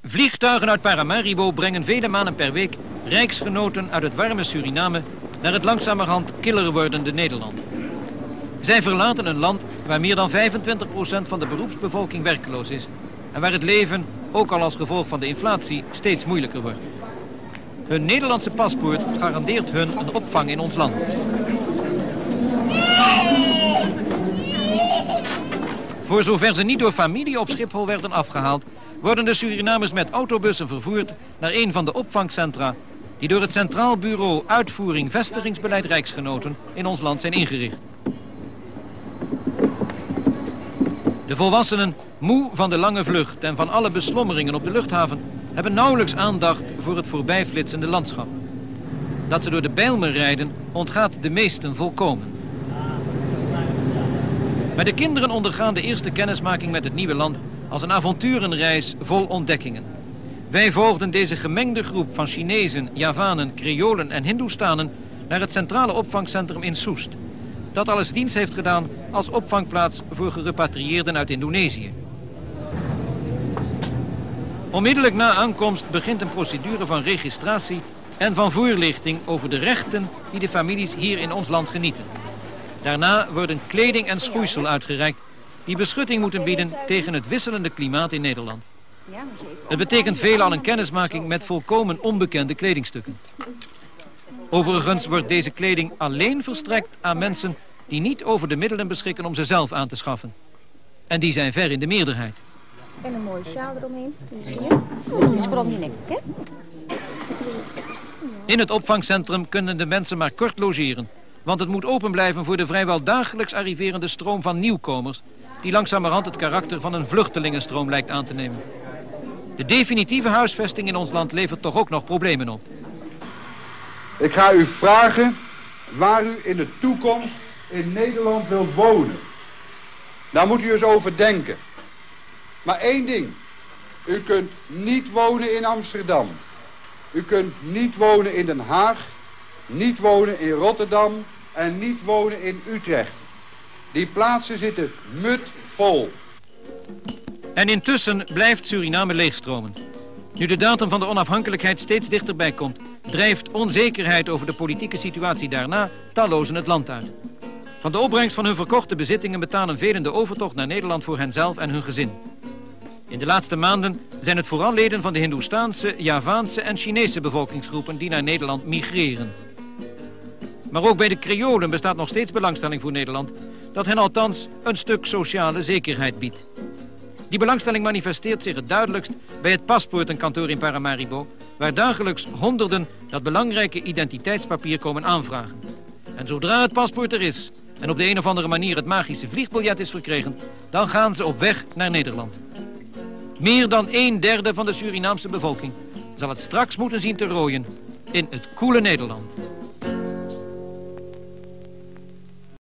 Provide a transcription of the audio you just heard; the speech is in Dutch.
Vliegtuigen uit Paramaribo brengen vele maanden per week rijksgenoten uit het warme Suriname naar het langzamerhand killer wordende Nederland. Zij verlaten een land waar meer dan 25% van de beroepsbevolking werkloos is en waar het leven, ook al als gevolg van de inflatie, steeds moeilijker wordt. Hun Nederlandse paspoort garandeert hun een opvang in ons land. Voor zover ze niet door familie op Schiphol werden afgehaald, worden de Surinamers met autobussen vervoerd naar een van de opvangcentra die door het Centraal Bureau Uitvoering Vestigingsbeleid Rijksgenoten in ons land zijn ingericht. De volwassenen, moe van de lange vlucht en van alle beslommeringen op de luchthaven, hebben nauwelijks aandacht voor het voorbijflitsende landschap. Dat ze door de Bijlmer rijden ontgaat de meesten volkomen. Maar de kinderen ondergaan de eerste kennismaking met het nieuwe land als een avonturenreis vol ontdekkingen. Wij volgden deze gemengde groep van Chinezen, Javanen, Creolen en Hindoestanen naar het centrale opvangcentrum in Soest, dat alles dienst heeft gedaan als opvangplaats voor gerepatrieerden uit Indonesië. Onmiddellijk na aankomst begint een procedure van registratie en van voorlichting over de rechten die de families hier in ons land genieten. Daarna worden kleding en schoeisel uitgereikt die beschutting moeten bieden tegen het wisselende klimaat in Nederland. Het betekent veelal een kennismaking met volkomen onbekende kledingstukken. Overigens wordt deze kleding alleen verstrekt aan mensen die niet over de middelen beschikken om ze zelf aan te schaffen. En die zijn ver in de meerderheid. En een mooie sjaal eromheen. Zie je? Het is vooral je nek, hè? In het opvangcentrum kunnen de mensen maar kort logeren, want het moet open blijven voor de vrijwel dagelijks arriverende stroom van nieuwkomers, die langzamerhand het karakter van een vluchtelingenstroom lijkt aan te nemen. De definitieve huisvesting in ons land levert toch ook nog problemen op. Ik ga u vragen waar u in de toekomst in Nederland wilt wonen. Daar moet u eens over denken. Maar één ding. U kunt niet wonen in Amsterdam. U kunt niet wonen in Den Haag. Niet wonen in Rotterdam. En niet wonen in Utrecht. Die plaatsen zitten mutvol. En intussen blijft Suriname leegstromen. Nu de datum van de onafhankelijkheid steeds dichterbij komt, drijft onzekerheid over de politieke situatie daarna tallozen het land uit. Van de opbrengst van hun verkochte bezittingen betalen velen de overtocht naar Nederland voor henzelf en hun gezin. In de laatste maanden zijn het vooral leden van de Hindoestaanse, Javaanse en Chinese bevolkingsgroepen die naar Nederland migreren. Maar ook bij de Creolen bestaat nog steeds belangstelling voor Nederland, dat hen althans een stuk sociale zekerheid biedt. Die belangstelling manifesteert zich het duidelijkst bij het paspoortenkantoor in Paramaribo, waar dagelijks honderden dat belangrijke identiteitspapier komen aanvragen. En zodra het paspoort er is en op de een of andere manier het magische vliegbiljet is verkregen, dan gaan ze op weg naar Nederland. Meer dan 1/3 van de Surinaamse bevolking zal het straks moeten zien te rooien in het koele Nederland.